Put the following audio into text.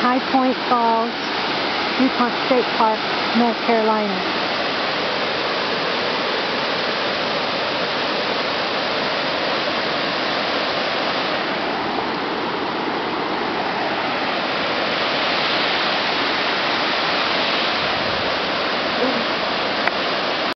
High Point Falls, DuPont State Park, North Carolina.